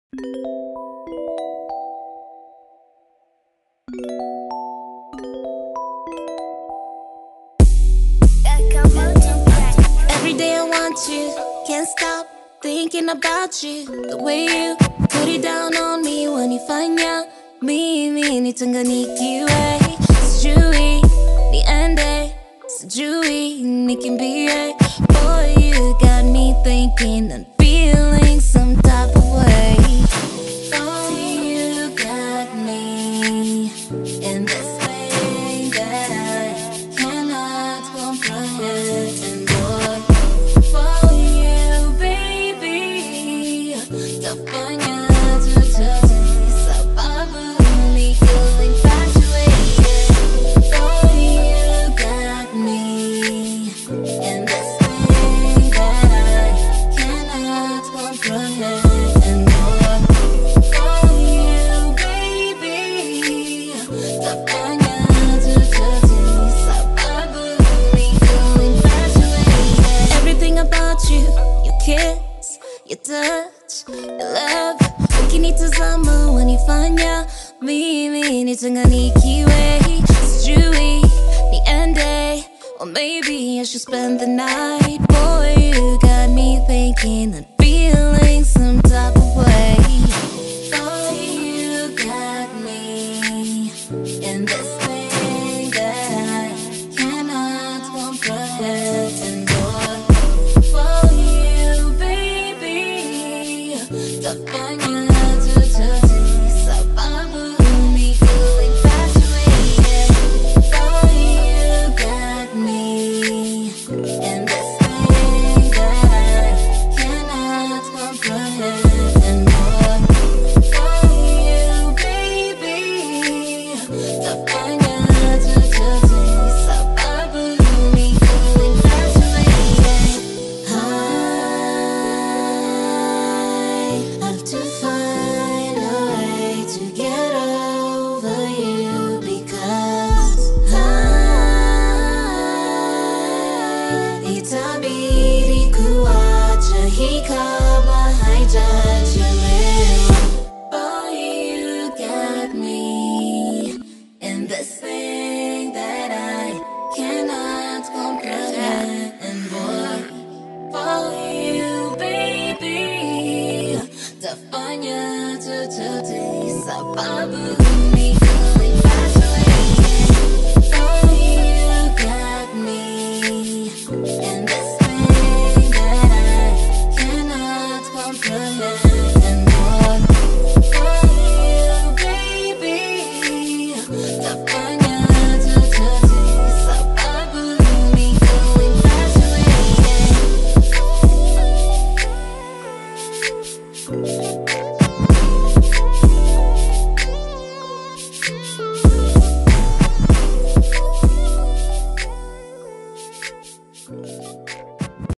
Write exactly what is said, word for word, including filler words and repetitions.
Every day I want you, can't stop thinking about you. The way you put it down on me when you find out mimi nichanganikiwe. Sijui niende, sijui nikimbie. Boy, you got me thinking and feeling some type of way. Oh, you got me in this way that I cannot comprehend. And boy, for you, baby, tafanya chochote sababu niko infatuated. Oh, you got me in this way that I cannot comprehend. And boy, for you, baby, tafanya chochote sababu niko infatuated. Everything about you, your kiss, your touch, your love, ukinitazama wanifanya mimi nichanganikiwe. Sijui niende, or maybe I should spend the night. Boy, you got me thinking and feeling some type of way. Oh, you got me in this way that I cannot comprehend. And boy, for you, baby, tafanya chochote sababu niko infatuated. Oh, you got me in this way that I cannot comprehend. And boy, for you, baby, tafanya chochote sababu niko infatuated. I have to find a way to get over you, because I itabidi kuacha hii kabla haijachelewa. Oh, you got me in this thing that I cannot comprehend. And boy, for you, baby, tafanya chochote sababu niko